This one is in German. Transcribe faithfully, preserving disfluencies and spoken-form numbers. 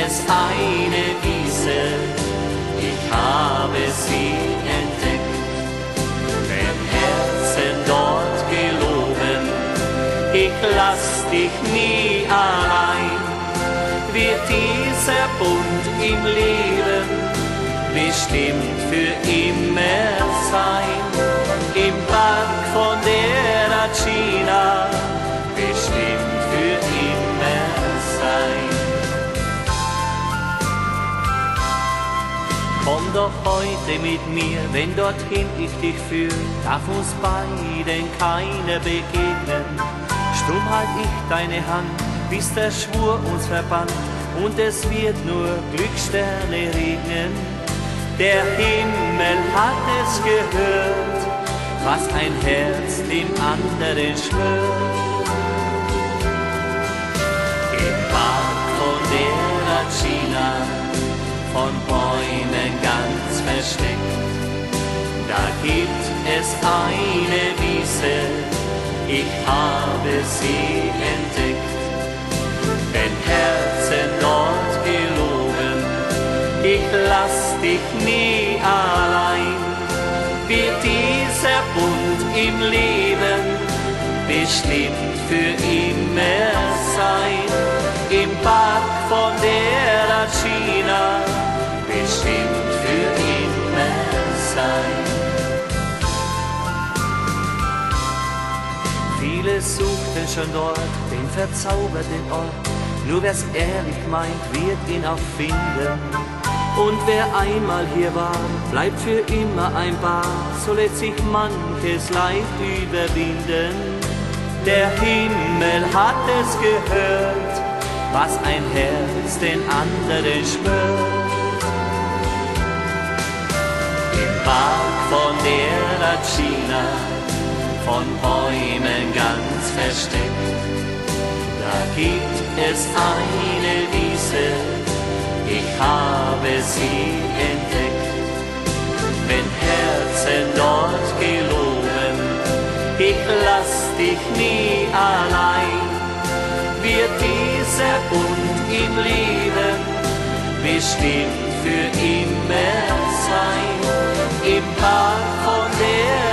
es eine Wiese, ich habe sie entdeckt. Wenn Herzen dort geloben, ich lass dich nie allein, wird dieser Bund im Leben bestimmt für immer sein. Im Park von der China bestimmt für immer sein. Komm doch heute mit mir, wenn dorthin ich dich führe, darf uns beiden keiner begegnen. Stumm halt ich deine Hand, bis der Schwur uns verband, und es wird nur Glückssterne regnen. Der Himmel hat es gehört, was ein Herz dem anderen schwört. Im Park von der China, von Bäumen ganz versteckt, da gibt es eine Wiese, ich habe sie entdeckt. Wenn Herzen dort geloben, ich lass dich nie allein, wird dieser Bund im Leben bestimmt für immer sein. Im Park von der China bestimmt für immer sein. Viele suchten schon dort den verzauberten Ort, nur wer's ehrlich meint, wird ihn auch finden. Und wer einmal hier war, bleibt für immer ein Paar, so lässt sich manches Leid überwinden. Der Himmel hat es gehört, was ein Herz den anderen schwört. Im Park von der China, von Bäumen ganz versteckt, da gibt es eine Wiese, ich habe sie entdeckt. Wenn Herzen dort geloben, ich lass dich nie allein, wird dieser Bund im Leben bestimmt für immer sein. Im Park von der